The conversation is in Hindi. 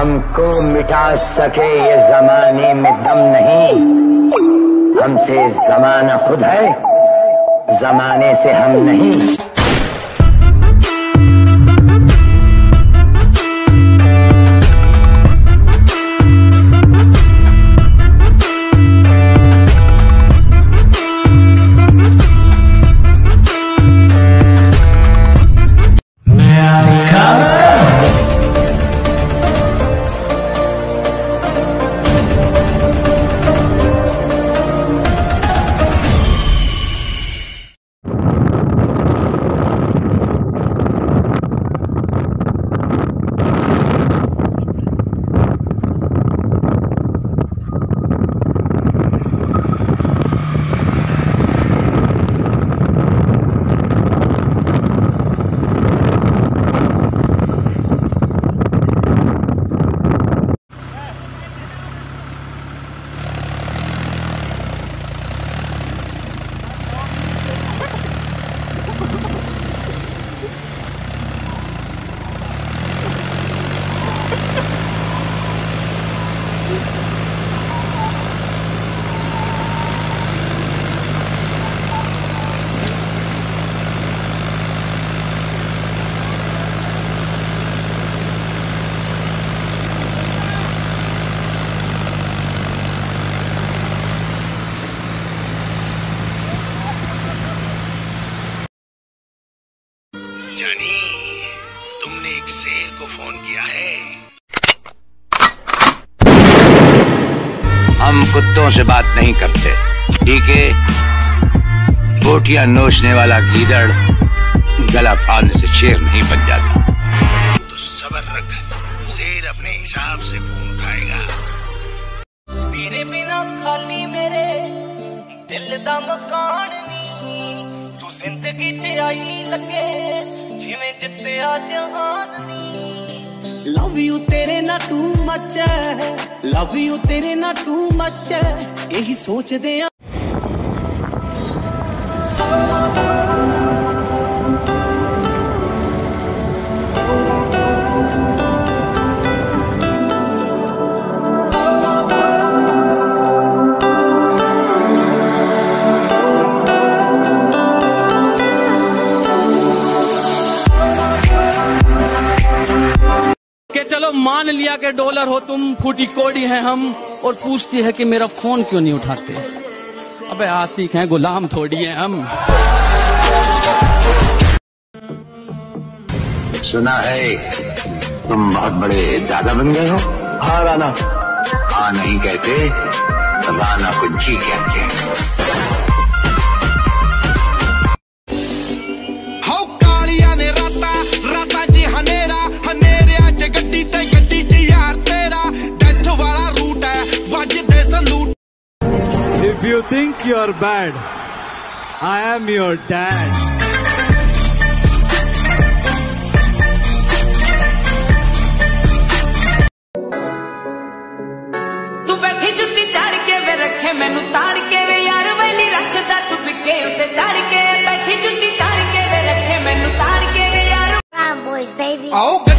हमको मिटा सके ये जमाने में दम नहीं, हमसे जमाना खुद है, जमाने से हम नहीं। जानी, तुमने एक शेर को फोन किया है। हम कुत्तों से बात नहीं करते, ठीक है? बोटियां नोचने वाला गीदड़ गला फाड़ने से शेर नहीं बन जाता। तो सब्र रख, शेर अपने हिसाब से फोन उठाएगा। तेरे बिना खाली मेरे दिल दा मकान नी, तू जिंदगी च आई लगे जिवें जित्तिया जहान नी। लव यू तेरे ना टू मच है, लव यू तेरे ना टू मच है, यही सोचदे आ। चलो मान लिया कि डॉलर हो तुम, फूटी कोड़ी हैं हम, और पूछती है कि मेरा फोन क्यों नहीं उठाते। अबे आशिक हैं, गुलाम थोड़ी हैं हम। सुना है तुम बहुत बड़े दादा बन गए हो। हाँ राना। हाँ नहीं कहते, राना को जी कहते हैं। If you think you're bad, I am your dad. तू बैठी जुत्ती चाड़ के वे रखे मैनू ताड़ के वे यार वैली रखदा तू बिके उते चढ़ के। बैठी जुत्ती चाड़ के वे रखे मैनू ताड़ के वे यार। Brown boys, baby. आओ